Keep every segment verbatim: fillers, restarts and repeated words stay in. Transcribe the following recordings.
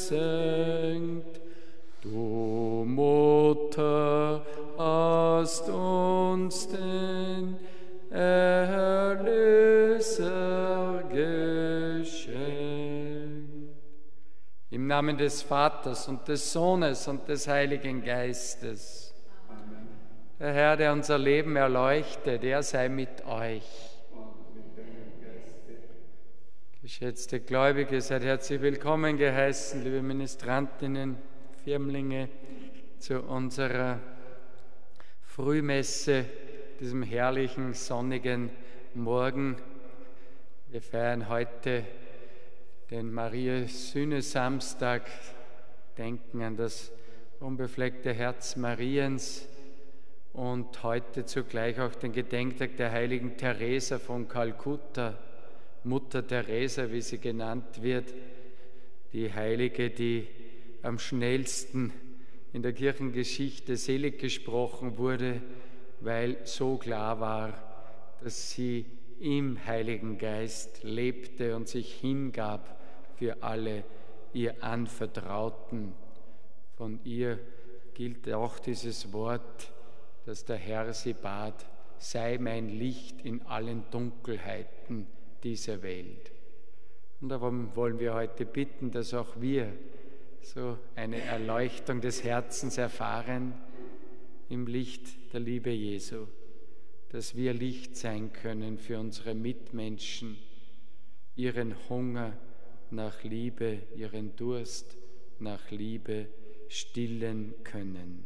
gesenkt. Du Mutter hast uns den Erlöser geschenkt. Im Namen des Vaters und des Sohnes und des Heiligen Geistes. Amen. Der Herr, der unser Leben erleuchtet, er sei mit euch. Geschätzte Gläubige, seid herzlich willkommen geheißen, liebe Ministrantinnen, Firmlinge, zu unserer Frühmesse, diesem herrlichen, sonnigen Morgen. Wir feiern heute den Maria-Sühne-Samstag, denken an das unbefleckte Herz Mariens und heute zugleich auch den Gedenktag der heiligen Teresa von Kalkutta, Mutter Teresa, wie sie genannt wird, die Heilige, die am schnellsten in der Kirchengeschichte selig gesprochen wurde, weil so klar war, dass sie im Heiligen Geist lebte und sich hingab für alle ihr Anvertrauten. Von ihr gilt auch dieses Wort, dass der Herr sie bat, sei mein Licht in allen Dunkelheiten dieser Welt. Und darum wollen wir heute bitten, dass auch wir so eine Erleuchtung des Herzens erfahren im Licht der Liebe Jesu, dass wir Licht sein können für unsere Mitmenschen, ihren Hunger nach Liebe, ihren Durst nach Liebe stillen können.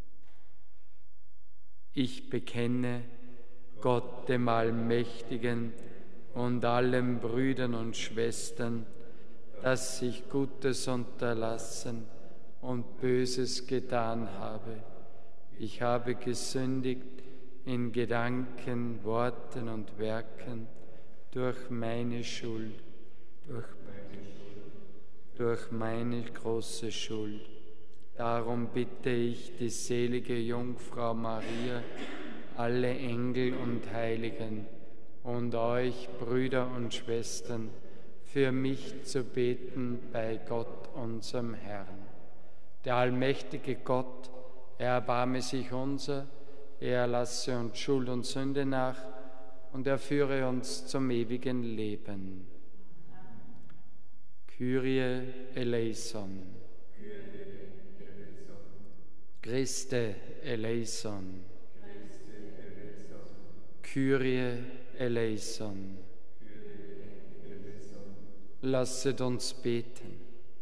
Ich bekenne Gott dem Allmächtigen und allen Brüdern und Schwestern, dass ich Gutes unterlassen und Böses getan habe. Ich habe gesündigt in Gedanken, Worten und Werken durch meine Schuld, durch meine, durch meine große Schuld. Darum bitte ich die selige Jungfrau Maria, alle Engel und Heiligen und euch, Brüder und Schwestern, für mich zu beten bei Gott, unserem Herrn. Der allmächtige Gott, er erbarme sich unser, er lasse uns Schuld und Sünde nach und er führe uns zum ewigen Leben. Kyrie eleison. Christe eleison. Kyrie eleison. Lasset uns beten.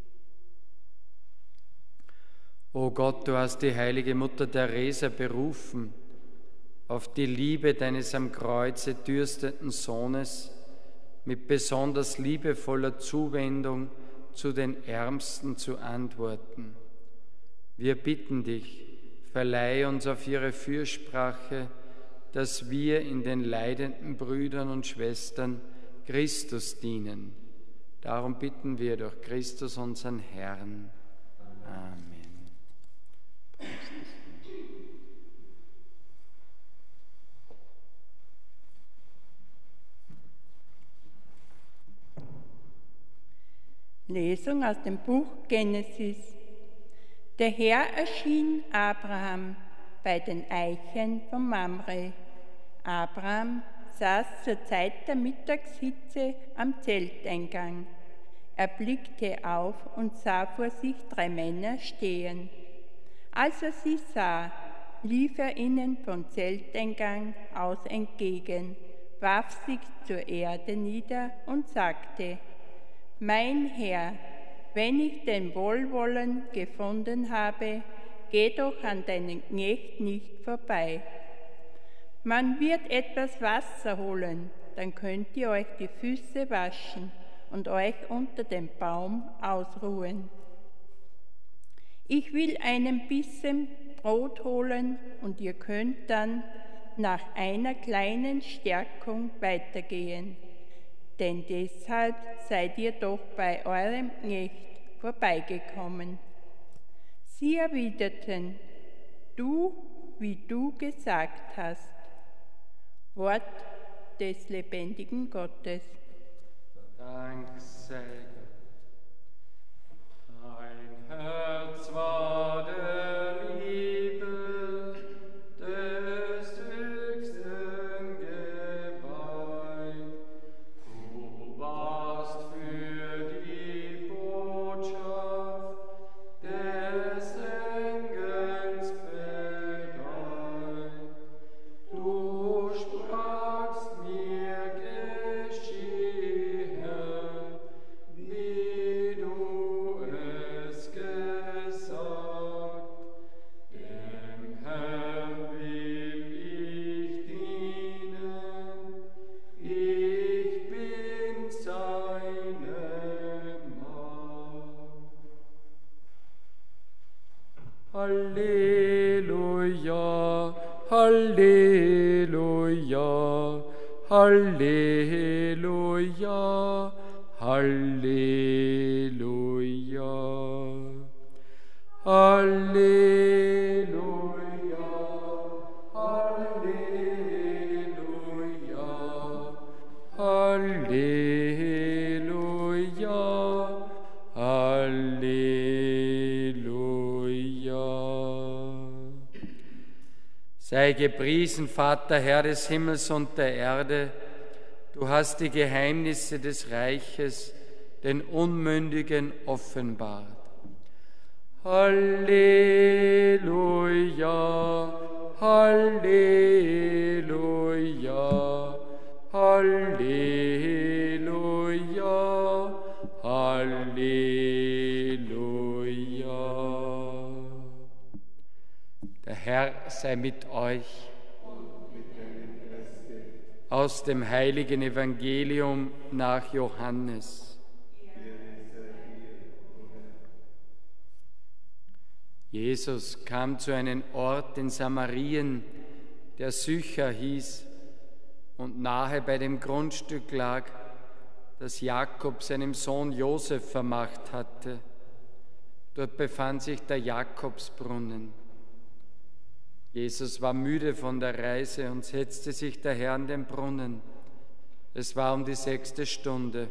O Gott, du hast die heilige Mutter Teresa berufen, auf die Liebe deines am Kreuze dürstenden Sohnes mit besonders liebevoller Zuwendung zu den Ärmsten zu antworten. Wir bitten dich, verleihe uns auf ihre Fürsprache, dass wir in den leidenden Brüdern und Schwestern Christus dienen. Darum bitten wir durch Christus, unseren Herrn. Amen. Lesung aus dem Buch Genesis. Der Herr erschien Abraham bei den Eichen von Mamre. Abraham saß zur Zeit der Mittagshitze am Zelteingang. Er blickte auf und sah vor sich drei Männer stehen. Als er sie sah, lief er ihnen vom Zelteingang aus entgegen, warf sich zur Erde nieder und sagte: Mein Herr, wenn ich den Wohlwollen gefunden habe, geh doch an deinen Knecht nicht vorbei. Man wird etwas Wasser holen, dann könnt ihr euch die Füße waschen und euch unter dem Baum ausruhen. Ich will einen Bissen Brot holen und ihr könnt dann nach einer kleinen Stärkung weitergehen. Denn deshalb seid ihr doch bei eurem Knecht vorbeigekommen. Sie erwiderten: Du, wie du gesagt hast. Wort des lebendigen Gottes. Dank sei Gott. Halleluja, Halleluja, Halleluja, Halleluja, Halleluja, Halleluja, Halleluja, Halleluja. Sei gepriesen, Vater, Herr des Himmels und der Erde, du hast die Geheimnisse des Reiches den Unmündigen offenbart. Halleluja, Halleluja, Halleluja, Halleluja. Der Herr sei mit euch. Aus dem heiligen Evangelium nach Johannes. Jesus kam zu einem Ort in Samarien, der Sychar hieß und nahe bei dem Grundstück lag, das Jakob seinem Sohn Josef vermacht hatte. Dort befand sich der Jakobsbrunnen. Jesus war müde von der Reise und setzte sich daher an den Brunnen. Es war um die sechste Stunde.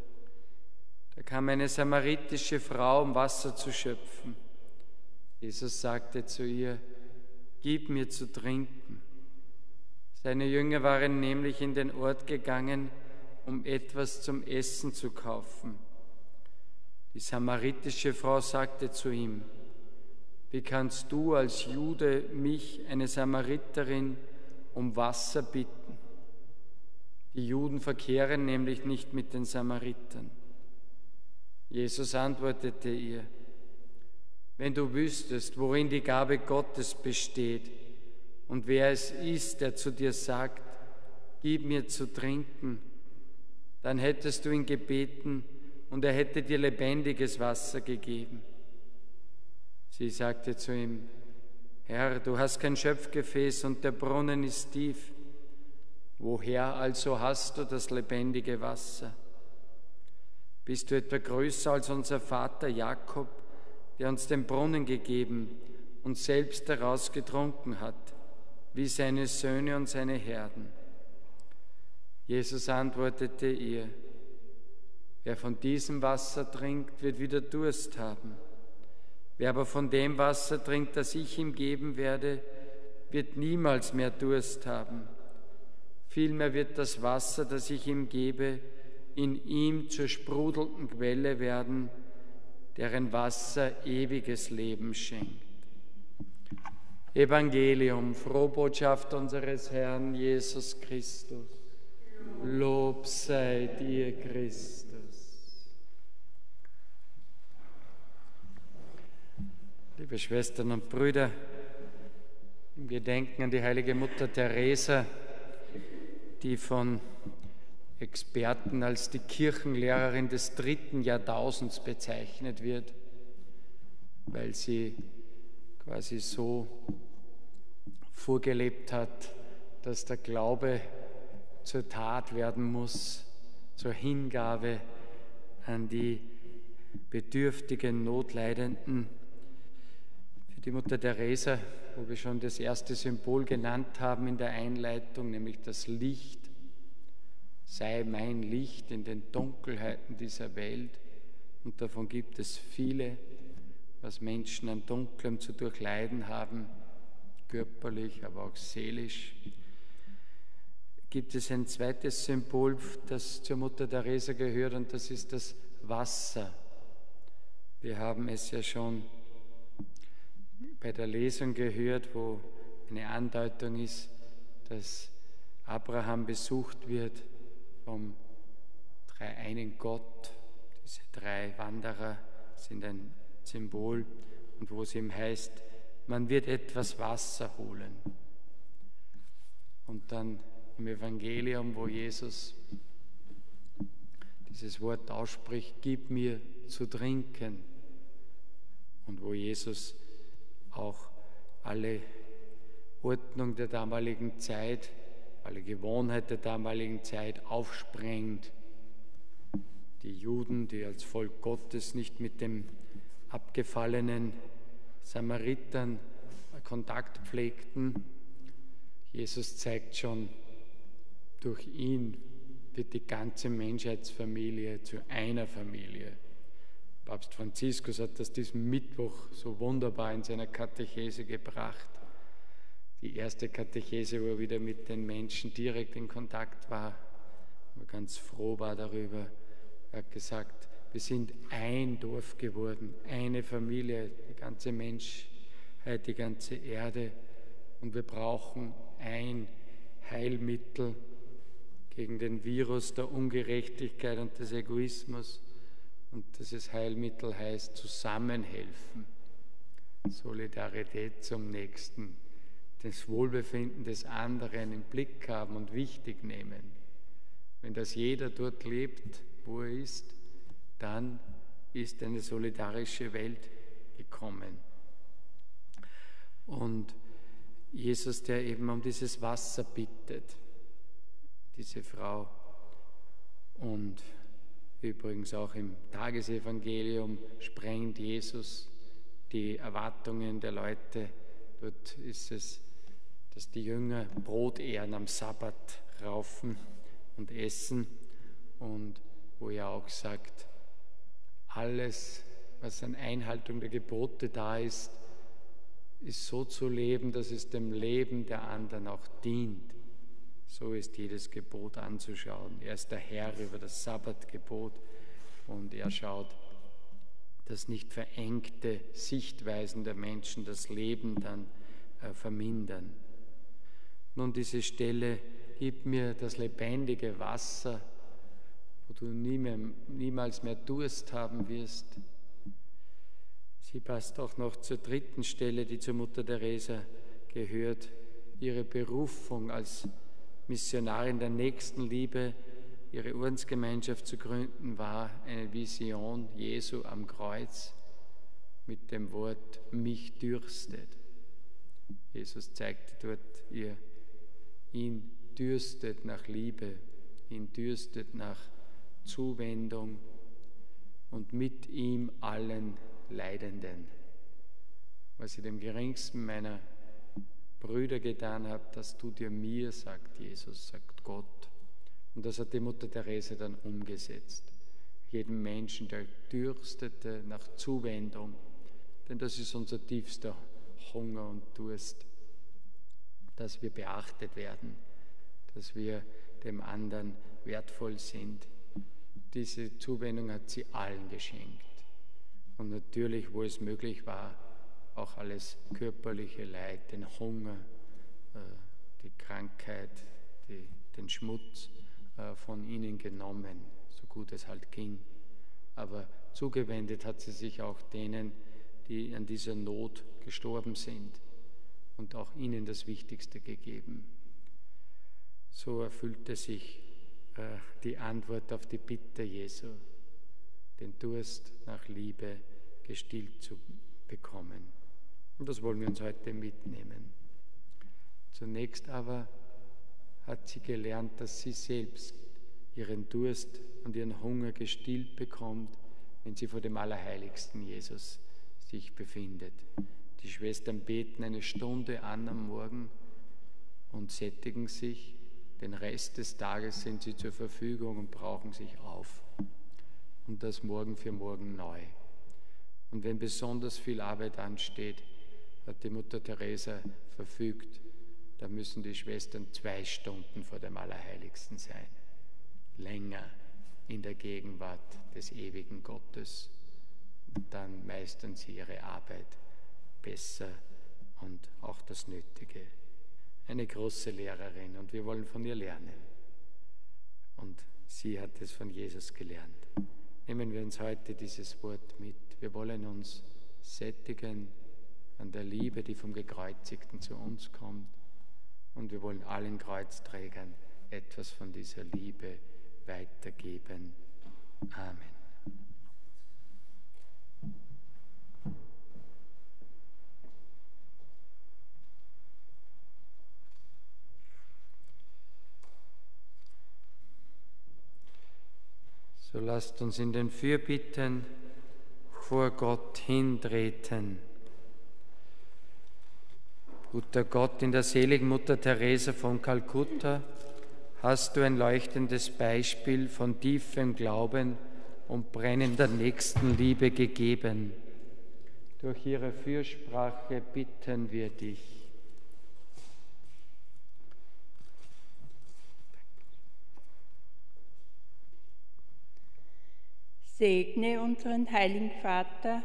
Da kam eine samaritische Frau, um Wasser zu schöpfen. Jesus sagte zu ihr, gib mir zu trinken. Seine Jünger waren nämlich in den Ort gegangen, um etwas zum Essen zu kaufen. Die samaritische Frau sagte zu ihm, wie kannst du als Jude mich, eine Samariterin, um Wasser bitten? Die Juden verkehren nämlich nicht mit den Samaritern. Jesus antwortete ihr, wenn du wüsstest, worin die Gabe Gottes besteht und wer es ist, der zu dir sagt, gib mir zu trinken, dann hättest du ihn gebeten und er hätte dir lebendiges Wasser gegeben. Sie sagte zu ihm, Herr, du hast kein Schöpfgefäß und der Brunnen ist tief. Woher also hast du das lebendige Wasser? Bist du etwa größer als unser Vater Jakob, der uns den Brunnen gegeben und selbst daraus getrunken hat, wie seine Söhne und seine Herden? Jesus antwortete ihr, wer von diesem Wasser trinkt, wird wieder Durst haben. Wer aber von dem Wasser trinkt, das ich ihm geben werde, wird niemals mehr Durst haben. Vielmehr wird das Wasser, das ich ihm gebe, in ihm zur sprudelnden Quelle werden, deren Wasser ewiges Leben schenkt. Evangelium, Frohbotschaft unseres Herrn Jesus Christus. Lob sei dir, Christus. Liebe Schwestern und Brüder, im Gedenken an die heilige Mutter Teresa, die von Experten als die Kirchenlehrerin des dritten Jahrtausends bezeichnet wird, weil sie quasi so vorgelebt hat, dass der Glaube zur Tat werden muss, zur Hingabe an die bedürftigen, Notleidenden. Für die Mutter Teresa, wo wir schon das erste Symbol genannt haben in der Einleitung, nämlich das Licht, sei mein Licht in den Dunkelheiten dieser Welt. Und davon gibt es viele, was Menschen an Dunklem zu durchleiden haben, körperlich, aber auch seelisch. Gibt es ein zweites Symbol, das zur Mutter Teresa gehört, und das ist das Wasser. Wir haben es ja schon bei der Lesung gehört, wo eine Andeutung ist, dass Abraham besucht wird vom dreieinen Gott. Diese drei Wanderer sind ein Symbol, und wo es ihm heißt, man wird etwas Wasser holen. Und dann im Evangelium, wo Jesus dieses Wort ausspricht, gib mir zu trinken, und wo Jesus auch alle Ordnung der damaligen Zeit, alle Gewohnheit der damaligen Zeit aufsprengt. Die Juden, die als Volk Gottes nicht mit dem abgefallenen Samaritern Kontakt pflegten. Jesus zeigt schon, durch ihn wird die ganze Menschheitsfamilie zu einer Familie. Papst Franziskus hat das diesen Mittwoch so wunderbar in seiner Katechese gebracht. Die erste Katechese, wo er wieder mit den Menschen direkt in Kontakt war, wo er ganz froh war darüber. Er hat gesagt, wir sind ein Dorf geworden, eine Familie, die ganze Menschheit, die ganze Erde. Und wir brauchen ein Heilmittel gegen den Virus der Ungerechtigkeit und des Egoismus. Und dieses Heilmittel heißt Zusammenhelfen, Solidarität zum Nächsten, das Wohlbefinden des anderen im Blick haben und wichtig nehmen. Wenn das jeder dort lebt, wo er ist, dann ist eine solidarische Welt gekommen. Und Jesus, der eben um dieses Wasser bittet, diese Frau, und übrigens auch im Tagesevangelium sprengt Jesus die Erwartungen der Leute. Dort ist es, dass die Jünger Brot ehren am Sabbat, raufen und essen, und wo er auch sagt, alles, was an Einhaltung der Gebote da ist, ist so zu leben, dass es dem Leben der anderen auch dient. So ist jedes Gebot anzuschauen. Er ist der Herr über das Sabbatgebot und er schaut, dass nicht verengte Sichtweisen der Menschen das Leben dann äh, vermindern. Nun, diese Stelle, gib mir das lebendige Wasser, wo du nie mehr, niemals mehr Durst haben wirst. Sie passt auch noch zur dritten Stelle, die zur Mutter Teresa gehört. Ihre Berufung als Missionarin der Nächstenliebe, ihre Ordensgemeinschaft zu gründen, war eine Vision Jesu am Kreuz mit dem Wort, mich dürstet. Jesus zeigte dort ihr, ihn dürstet nach Liebe, ihn dürstet nach Zuwendung und mit ihm allen Leidenden. Was ich dem geringsten meiner Brüder getan habe, das tut ihr mir, sagt Jesus, sagt Gott. Und das hat die Mutter Teresa dann umgesetzt. Jedem Menschen, der dürstete nach Zuwendung, denn das ist unser tiefster Hunger und Durst, dass wir beachtet werden, dass wir dem anderen wertvoll sind. Diese Zuwendung hat sie allen geschenkt. Und natürlich, wo es möglich war, auch alles körperliche Leid, den Hunger, die Krankheit, die, den Schmutz von ihnen genommen, so gut es halt ging. Aber zugewendet hat sie sich auch denen, die an dieser Not gestorben sind, und auch ihnen das Wichtigste gegeben. So erfüllte sich äh, die Antwort auf die Bitte Jesu, den Durst nach Liebe gestillt zu bekommen. Und das wollen wir uns heute mitnehmen. Zunächst aber hat sie gelernt, dass sie selbst ihren Durst und ihren Hunger gestillt bekommt, wenn sie vor dem Allerheiligsten Jesus sich befindet. Die Schwestern beten eine Stunde an am Morgen und sättigen sich. Den Rest des Tages sind sie zur Verfügung und brauchen sich auf. Und das Morgen für morgen neu. Und wenn besonders viel Arbeit ansteht, hat die Mutter Teresa verfügt, da müssen die Schwestern zwei Stunden vor dem Allerheiligsten sein. Länger in der Gegenwart des ewigen Gottes. Und dann meistern sie ihre Arbeit besser und auch das Nötige. Eine große Lehrerin, und wir wollen von ihr lernen. Und sie hat es von Jesus gelernt. Nehmen wir uns heute dieses Wort mit. Wir wollen uns sättigen an der Liebe, die vom Gekreuzigten zu uns kommt. Und wir wollen allen Kreuzträgern etwas von dieser Liebe weitergeben. Amen. So lasst uns in den Fürbitten vor Gott hintreten. Guter Gott, in der seligen Mutter Teresa von Kalkutta hast du ein leuchtendes Beispiel von tiefem Glauben und brennender Nächstenliebe gegeben. Durch ihre Fürsprache bitten wir dich. Segne unseren heiligen Vater,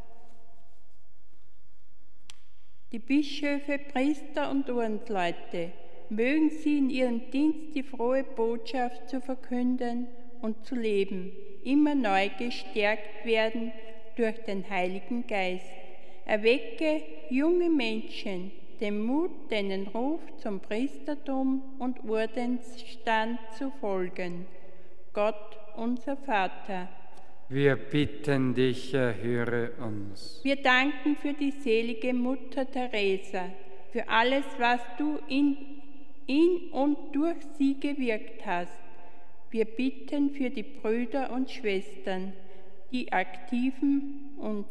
die Bischöfe, Priester und Ordensleute, mögen sie in ihrem Dienst die frohe Botschaft zu verkünden und zu leben, immer neu gestärkt werden durch den Heiligen Geist. Erwecke junge Menschen den Mut, deinen Ruf zum Priestertum und Ordensstand zu folgen. Gott, unser Vater, wir bitten dich, erhöre uns. Wir danken für die selige Mutter Teresa, für alles, was du in, in und durch sie gewirkt hast. Wir bitten für die Brüder und Schwestern, die aktiven und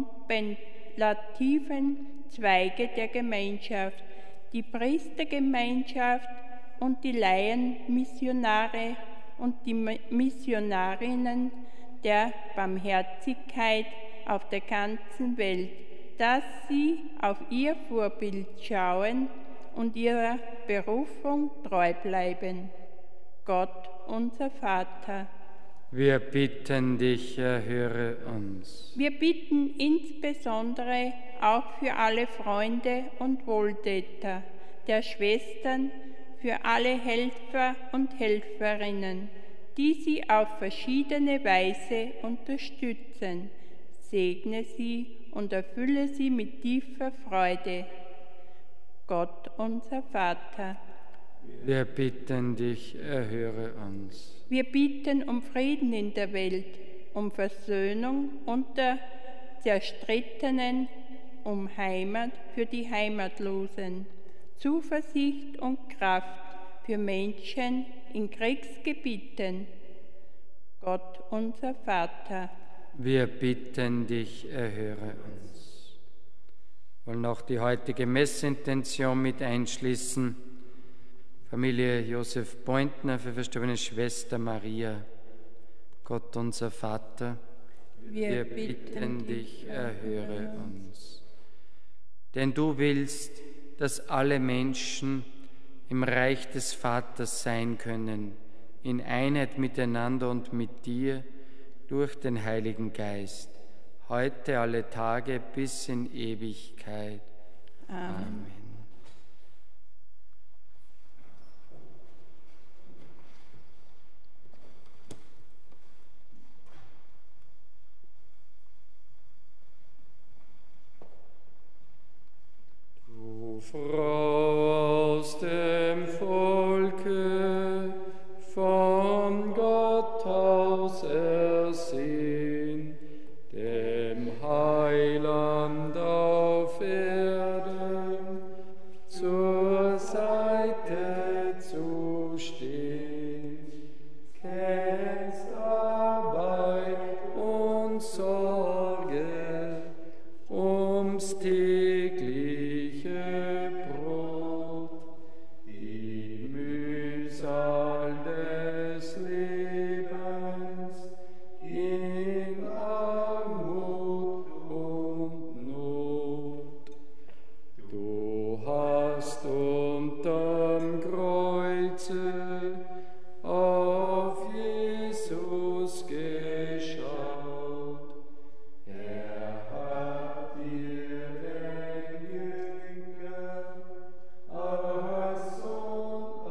kontemplativen Zweige der Gemeinschaft, die Priestergemeinschaft und die Laienmissionare und die Missionarinnen der Barmherzigkeit auf der ganzen Welt, dass sie auf ihr Vorbild schauen und ihrer Berufung treu bleiben. Gott, unser Vater, wir bitten dich, erhöre uns. Wir bitten insbesondere auch für alle Freunde und Wohltäter der Schwestern, für alle Helfer und Helferinnen, die sie auf verschiedene Weise unterstützen. Segne sie und erfülle sie mit tiefer Freude. Gott, unser Vater, wir bitten dich, erhöre uns. Wir bitten um Frieden in der Welt, um Versöhnung unter Zerstrittenen, um Heimat für die Heimatlosen, Zuversicht und Kraft für Menschen in Kriegsgebieten. Gott, unser Vater, wir bitten dich, erhöre uns. Wir wollen auch die heutige Messintention mit einschließen. Familie Josef Beutner für verstorbene Schwester Maria. Gott, unser Vater, wir, wir bitten dich, erhöre uns. Denn du willst, dass alle Menschen im Reich des Vaters sein können, in Einheit miteinander und mit dir durch den Heiligen Geist, heute alle Tage bis in Ewigkeit. Amen. Amen. Du Frau aus dem Volke, von Gott aus ersehen, dem Heiland auf Erden zur Seite zu stehen, kennst Arbeit und Sorge ums tägliche Brot, die Mühsal des Lebens in Armut und Not. Du hast unterm Kreuze auf Jesus geschaut. Er hat dir den Jünger als Sohn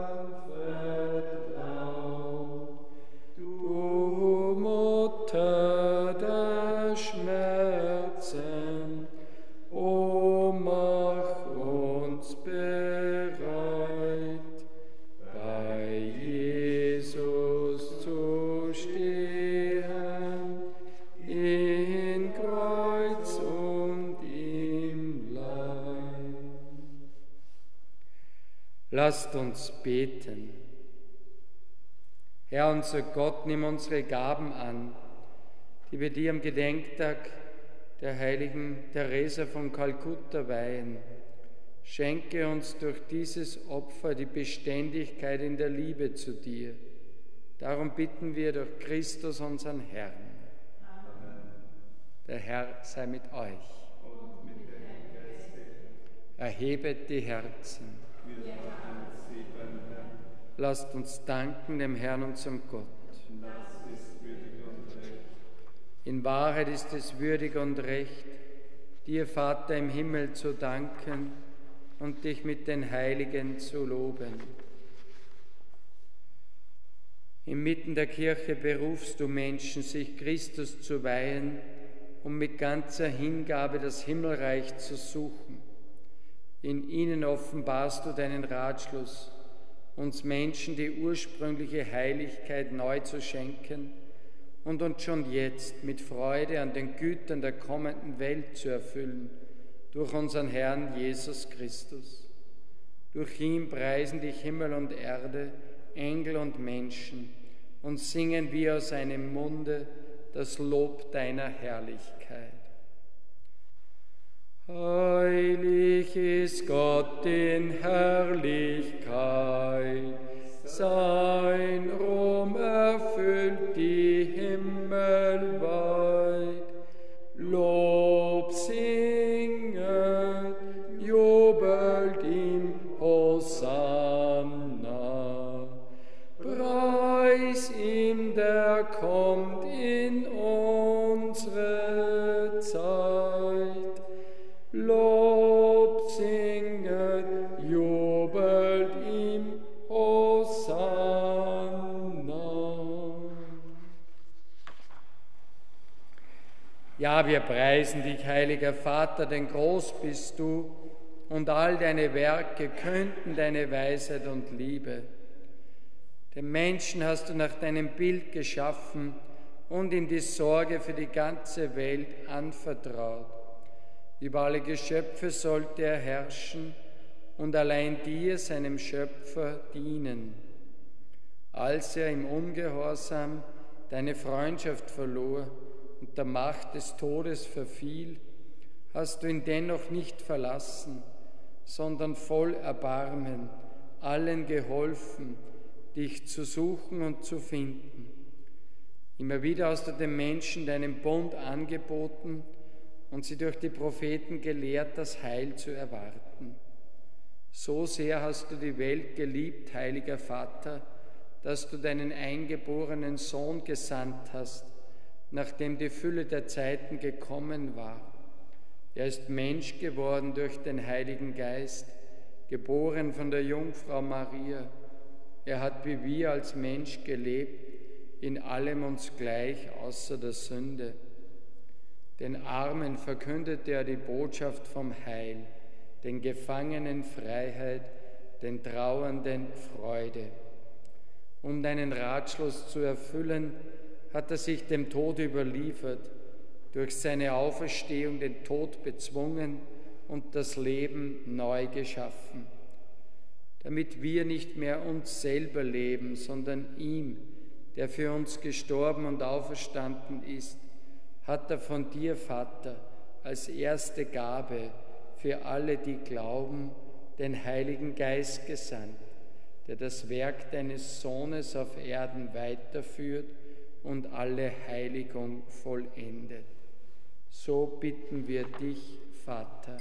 anvertraut. Du Mutter der Schmerzen, o mach uns bereit, bei Jesus zu stehen, in Kreuz und im Leid. Lasst uns beten. Herr, unser Gott, nimm unsere Gaben an, die wir dir am Gedenktag der heiligen Teresa von Kalkutta weihen. Schenke uns durch dieses Opfer die Beständigkeit in der Liebe zu dir. Darum bitten wir durch Christus, unseren Herrn. Amen. Der Herr sei mit euch. Und mit deinem Geiste. Erhebet die Herzen. Wir machen sie beim Herrn. Lasst uns danken dem Herrn, unserem Gott. Das ist würdig und recht. In Wahrheit ist es würdig und recht, dir, Vater im Himmel, zu danken und dich mit den Heiligen zu loben. Inmitten der Kirche berufst du Menschen, sich Christus zu weihen, um mit ganzer Hingabe das Himmelreich zu suchen. In ihnen offenbarst du deinen Ratschluss, uns Menschen die ursprüngliche Heiligkeit neu zu schenken und uns schon jetzt mit Freude an den Gütern der kommenden Welt zu erfüllen, durch unseren Herrn Jesus Christus. Durch ihn preisen dich Himmel und Erde, Engel und Menschen, und singen wir aus seinem Munde das Lob deiner Herrlichkeit. Heilig ist Gott in Herrlichkeit, sein Ruhm erfüllt die Himmel weit. Lob singet, jubelt ihm Hosanna. Preis ihm, der kommt in unsere Zeit. Lob singet, jubelt ihm Hosanna. Ja, wir preisen dich, heiliger Vater, denn groß bist du, und all deine Werke künden deine Weisheit und Liebe. Den Menschen hast du nach deinem Bild geschaffen und ihm die Sorge für die ganze Welt anvertraut. Über alle Geschöpfe sollte er herrschen und allein dir, seinem Schöpfer, dienen. Als er im Ungehorsam deine Freundschaft verlor und der Macht des Todes verfiel, hast du ihn dennoch nicht verlassen, sondern voll Erbarmen allen geholfen, dich zu suchen und zu finden. Immer wieder hast du den Menschen deinen Bund angeboten und sie durch die Propheten gelehrt, das Heil zu erwarten. So sehr hast du die Welt geliebt, heiliger Vater, dass du deinen eingeborenen Sohn gesandt hast, nachdem die Fülle der Zeiten gekommen war. Er ist Mensch geworden durch den Heiligen Geist, geboren von der Jungfrau Maria. Er hat wie wir als Mensch gelebt, in allem uns gleich außer der Sünde. Den Armen verkündete er die Botschaft vom Heil, den Gefangenen Freiheit, den Trauernden Freude. Um deinen Ratschluss zu erfüllen, hat er sich dem Tod überliefert, durch seine Auferstehung den Tod bezwungen und das Leben neu geschaffen. Damit wir nicht mehr uns selber leben, sondern ihm, der für uns gestorben und auferstanden ist, hat er von dir, Vater, als erste Gabe für alle, die glauben, den Heiligen Geist gesandt, der das Werk deines Sohnes auf Erden weiterführt und alle Heiligung vollendet. So bitten wir dich, Vater.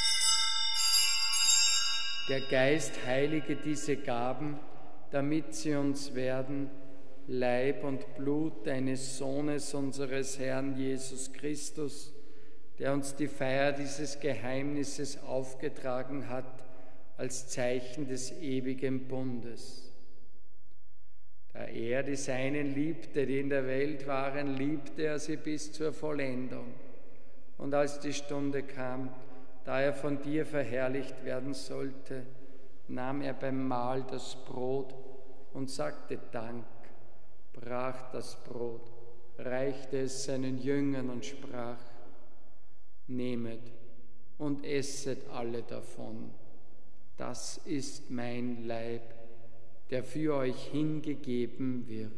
Der Geist heilige diese Gaben, damit sie uns werden Leib und Blut deines Sohnes, unseres Herrn Jesus Christus, der uns die Feier dieses Geheimnisses aufgetragen hat als Zeichen des ewigen Bundes. Da er die Seinen liebte, die in der Welt waren, liebte er sie bis zur Vollendung. Und als die Stunde kam, da er von dir verherrlicht werden sollte, nahm er beim Mahl das Brot und sagte Dank, brach das Brot, reichte es seinen Jüngern und sprach: Nehmet und esset alle davon, das ist mein Leib, der für euch hingegeben wird.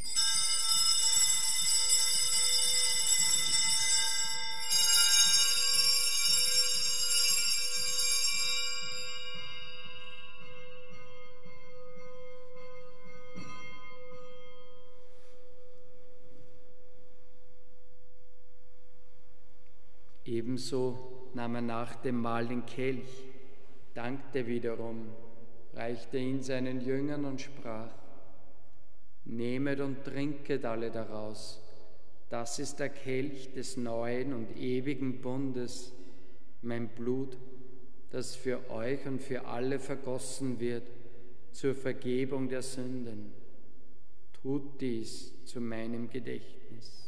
Ebenso nahm er nach dem Mahl den Kelch, dankte wiederum, reichte ihn seinen Jüngern und sprach: Nehmet und trinket alle daraus, das ist der Kelch des neuen und ewigen Bundes, mein Blut, das für euch und für alle vergossen wird zur Vergebung der Sünden. Tut dies zu meinem Gedächtnis.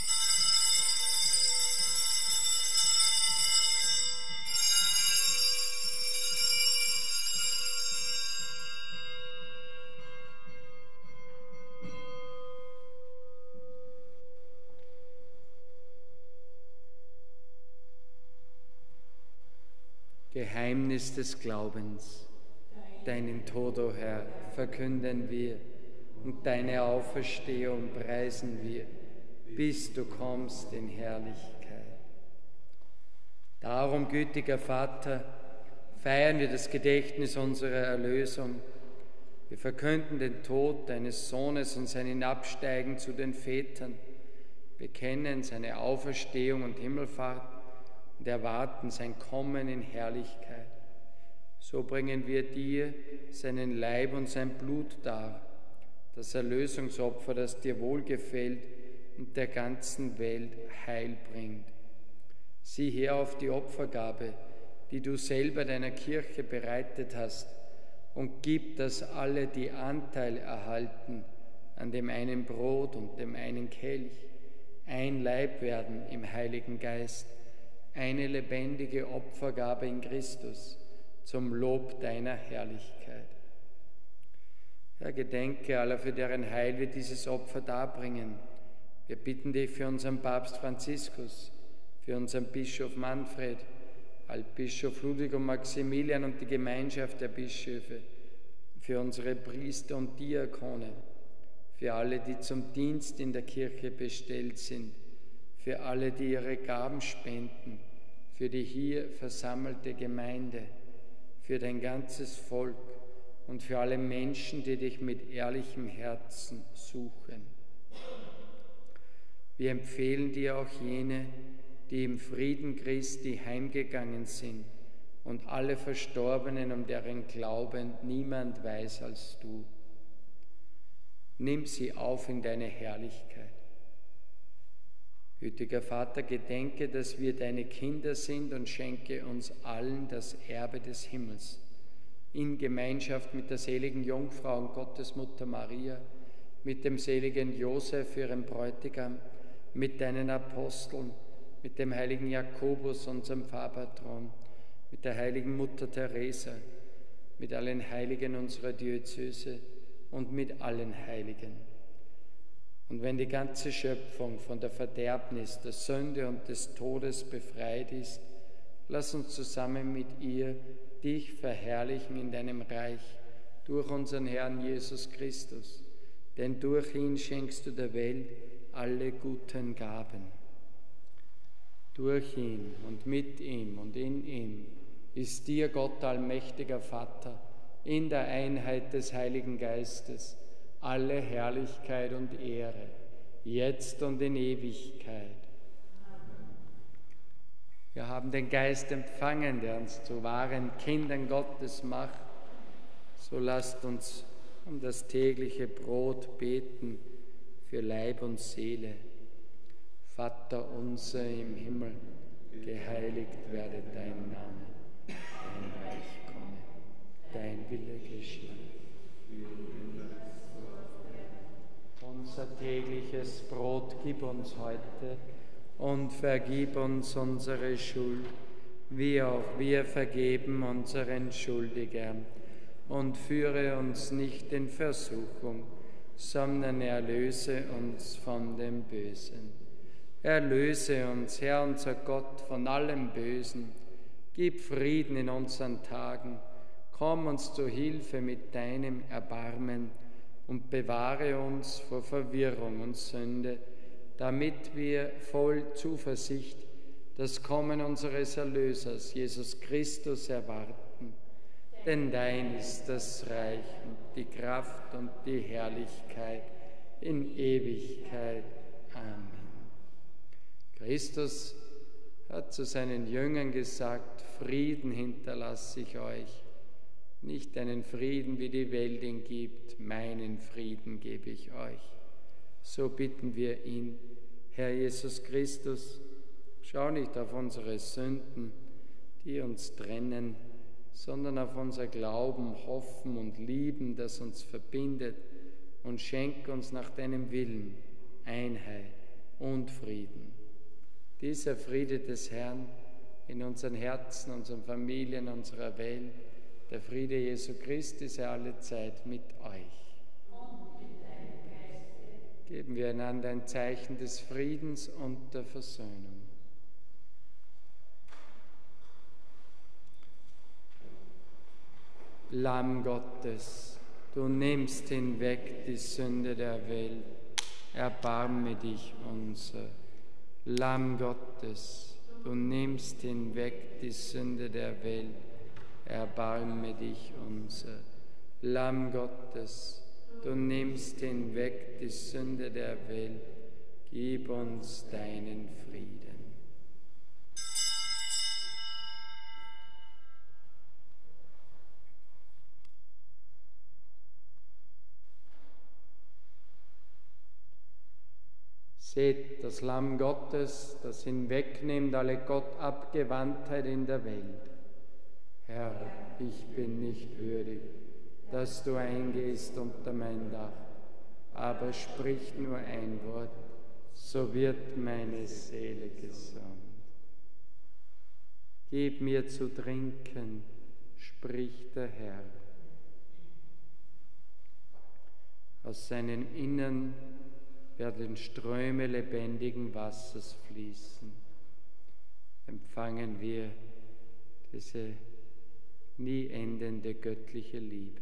Geheimnis des Glaubens. Deinen Tod, o Herr, verkünden wir und deine Auferstehung preisen wir, bis du kommst in Herrlichkeit. Darum, gütiger Vater, feiern wir das Gedächtnis unserer Erlösung. Wir verkünden den Tod deines Sohnes und sein Hinabsteigen zu den Vätern, bekennen seine Auferstehung und Himmelfahrt und erwarten sein Kommen in Herrlichkeit. So bringen wir dir seinen Leib und sein Blut dar, das Erlösungsopfer, das dir wohlgefällt und der ganzen Welt Heil bringt. Sieh her auf die Opfergabe, die du selber deiner Kirche bereitet hast, und gib, dass alle, die Anteil erhalten an dem einen Brot und dem einen Kelch, ein Leib werden im Heiligen Geist, eine lebendige Opfergabe in Christus zum Lob deiner Herrlichkeit. Herr, gedenke aller, für deren Heil wir dieses Opfer darbringen. Wir bitten dich für unseren Papst Franziskus, für unseren Bischof Manfred, Altbischof Ludwig und Maximilian und die Gemeinschaft der Bischöfe, für unsere Priester und Diakone, für alle, die zum Dienst in der Kirche bestellt sind, für alle, die ihre Gaben spenden, für die hier versammelte Gemeinde, für dein ganzes Volk und für alle Menschen, die dich mit ehrlichem Herzen suchen. Wir empfehlen dir auch jene, die im Frieden Christi heimgegangen sind, und alle Verstorbenen, um deren Glauben niemand weiß als du. Nimm sie auf in deine Herrlichkeit. Gütiger Vater, gedenke, dass wir deine Kinder sind und schenke uns allen das Erbe des Himmels, in Gemeinschaft mit der seligen Jungfrau und Gottesmutter Maria, mit dem seligen Josef, ihrem Bräutigam, mit deinen Aposteln, mit dem heiligen Jakobus, unserem Pfarrpatron, mit der heiligen Mutter Teresa, mit allen Heiligen unserer Diözese und mit allen Heiligen. Und wenn die ganze Schöpfung von der Verderbnis, der Sünde und des Todes befreit ist, lass uns zusammen mit ihr dich verherrlichen in deinem Reich durch unseren Herrn Jesus Christus, denn durch ihn schenkst du der Welt alle guten Gaben. Durch ihn und mit ihm und in ihm ist dir, Gott allmächtiger Vater, in der Einheit des Heiligen Geistes, alle Herrlichkeit und Ehre, jetzt und in Ewigkeit. Wir haben den Geist empfangen, der uns zu wahren Kindern Gottes macht. So lasst uns um das tägliche Brot beten für Leib und Seele. Vater unser im Himmel, geheiligt werde dein Name, dein Reich komme, dein Wille geschehe. Unser tägliches Brot gib uns heute und vergib uns unsere Schuld, wie auch wir vergeben unseren Schuldigern. Und führe uns nicht in Versuchung, sondern erlöse uns von dem Bösen. Erlöse uns, Herr unser Gott, von allem Bösen. Gib Frieden in unseren Tagen. Komm uns zu Hilfe mit deinem Erbarmen und bewahre uns vor Verwirrung und Sünde, damit wir voll Zuversicht das Kommen unseres Erlösers, Jesus Christus, erwarten. Denn dein ist das Reich und die Kraft und die Herrlichkeit in Ewigkeit. Amen. Christus hat zu seinen Jüngern gesagt, Frieden hinterlasse ich euch. Nicht einen Frieden, wie die Welt ihn gibt, meinen Frieden gebe ich euch. So bitten wir ihn, Herr Jesus Christus, schau nicht auf unsere Sünden, die uns trennen, sondern auf unser Glauben, Hoffen und Lieben, das uns verbindet, und schenk uns nach deinem Willen Einheit und Frieden. Dieser Friede des Herrn in unseren Herzen, unseren Familien, unserer Welt, der Friede Jesu Christi sei alle Zeit mit euch. Und mit deinem Geiste. Geben wir einander ein Zeichen des Friedens und der Versöhnung. Lamm Gottes, du nimmst hinweg die Sünde der Welt, erbarme dich unser. Lamm Gottes, du nimmst hinweg die Sünde der Welt, erbarme dich unser. Lamm Gottes, du nimmst hinweg die Sünde der Welt, gib uns deinen Frieden. Seht das Lamm Gottes, das hinwegnimmt alle Gottabgewandtheit in der Welt. Herr, ich bin nicht würdig, dass du eingehst unter mein Dach, aber sprich nur ein Wort, so wird meine Seele gesund. Gib mir zu trinken, spricht der Herr. Aus seinem Innern werden Ströme lebendigen Wassers fließen. Empfangen wir diese nie endende göttliche Liebe.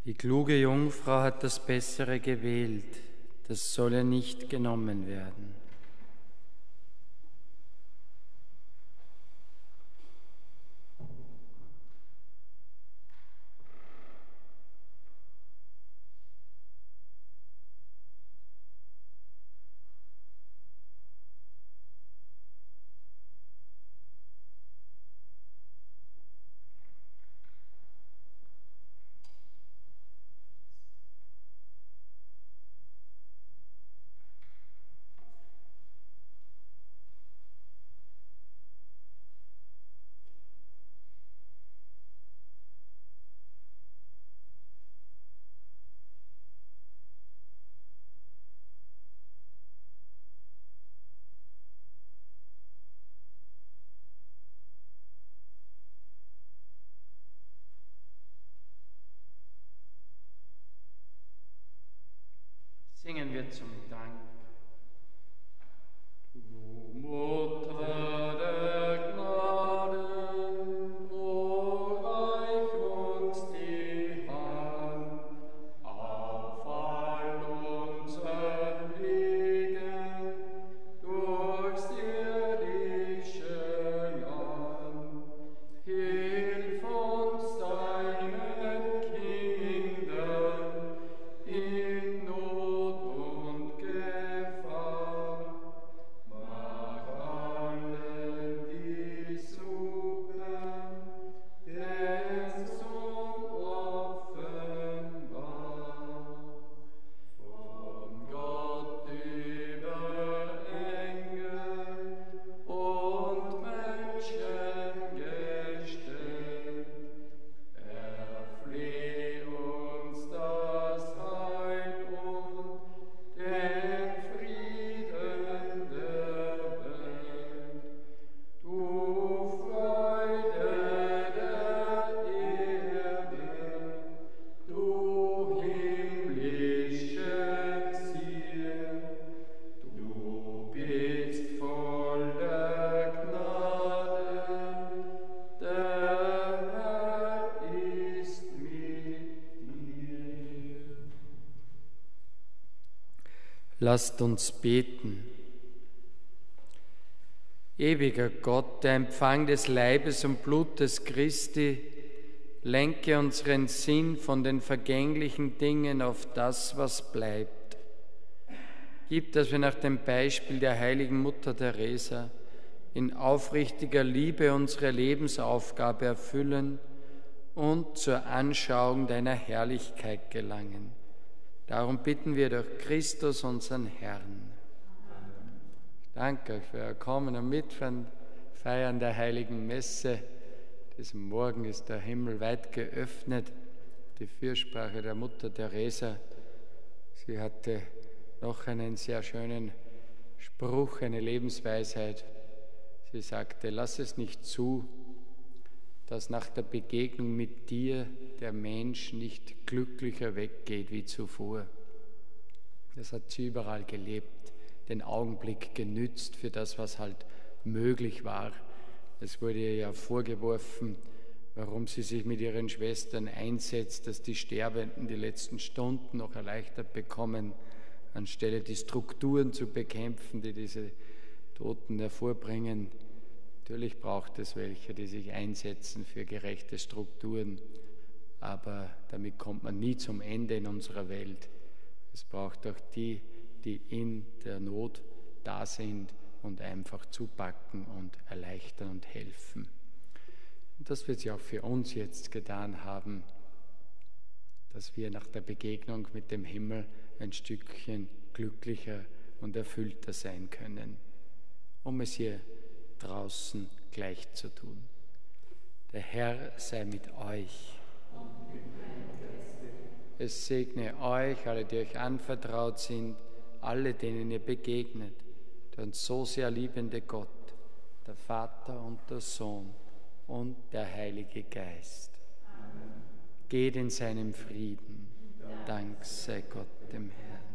Die kluge Jungfrau hat das Bessere gewählt, das soll ihr nicht genommen werden. Singen wir zum Dank. Du Mutter der Gnaden, o reich uns die Hand auf all unseren Wegen durchs irdische Land. Hilf uns deinen Kindern in Not und Gefahr. Mach allen, die suchen, den Sohn offenbar. Von Gott über Engel und Menschen gestellt, erfleh uns das Heil und den Frieden der Welt. Du Freude der Erde, du himmlische Zier, du bist voll der Gnade, der Herr ist mit dir. Lasst uns beten. Ewiger Gott, der Empfang des Leibes und Blutes Christi, lenke unseren Sinn von den vergänglichen Dingen auf das, was bleibt. Gib, dass wir nach dem Beispiel der heiligen Mutter Teresa in aufrichtiger Liebe unsere Lebensaufgabe erfüllen und zur Anschauung deiner Herrlichkeit gelangen. Darum bitten wir durch Christus, unseren Herrn. Ich danke euch für euer Kommen und Mitfeiern der Heiligen Messe. Diesen Morgen ist der Himmel weit geöffnet. Die Fürsprache der Mutter Teresa. Sie hatte noch einen sehr schönen Spruch, eine Lebensweisheit. Sie sagte, lass es nicht zu, dass nach der Begegnung mit dir der Mensch nicht glücklicher weggeht wie zuvor. Das hat sie überall gelebt, den Augenblick genützt für das, was halt möglich war. Es wurde ihr ja vorgeworfen, warum sie sich mit ihren Schwestern einsetzt, dass die Sterbenden die letzten Stunden noch erleichtert bekommen, anstelle die Strukturen zu bekämpfen, die diese Toten hervorbringen. Natürlich braucht es welche, die sich einsetzen für gerechte Strukturen, aber damit kommt man nie zum Ende in unserer Welt. Es braucht auch die, die in der Not da sind und einfach zupacken und erleichtern und helfen. Und das wird sie auch für uns jetzt getan haben, dass wir nach der Begegnung mit dem Himmel ein Stückchen glücklicher und erfüllter sein können, um es hier draußen gleich zu tun. Der Herr sei mit euch. Es segne euch, alle, die euch anvertraut sind, alle, denen ihr begegnet, der uns so sehr liebende Gott, der Vater und der Sohn und der Heilige Geist. Amen. Geht in seinem Frieden. Dank sei Gott dem Herrn.